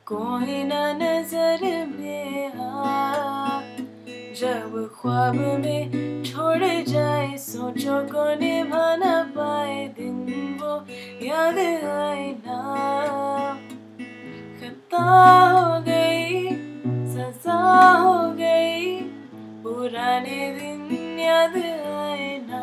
कोई ना नजर में आ, जब ख्वाब में छोड़ जाए, सोचो को निभा ना पाए दिन, वो याद आए ना। खता हो गई, सजा हो गई, पुराने दिन याद आए ना।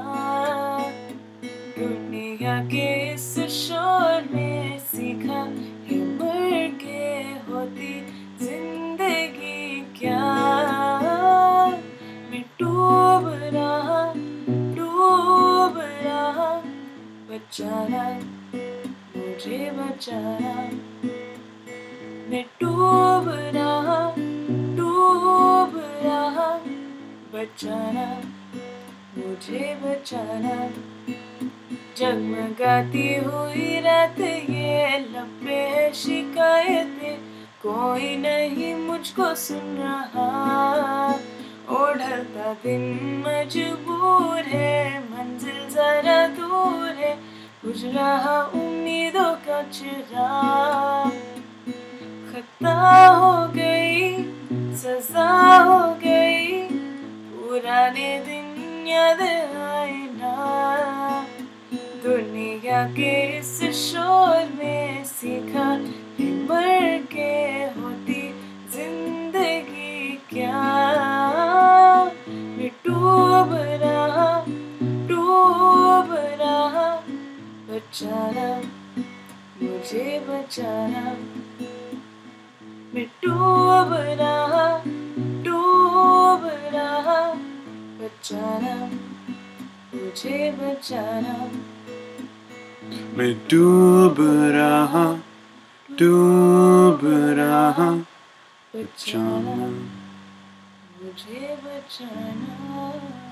दुनिया के इस शोर में सीखा कि मर के होती जिंदगी क्या। मैं डूब रहा, बचाना मुझे बचाना। मैं डूब रहा, बचाना मुझे बचाना। जगमगाती हुई रात, ये लब पे है शिकायतें, कोई नहीं मुझको सुन रहा। ओढ़ता दिन मजबूर है, मंजिल जरा दूर है, बुझ रहा उम्मीदों का चिराग। खता हो गई, सजा हो गई, पुराने दिन याद आए ना। दुनिया के इस शोर में सीखा कि मर के होती जिंदगी क्या। मैं डूब रहा, बचाना मुझे बचाना। मैं डूब रहा, बचाना मुझे बचाना। मैं डूब रहा, बचाना मुझे बचाना।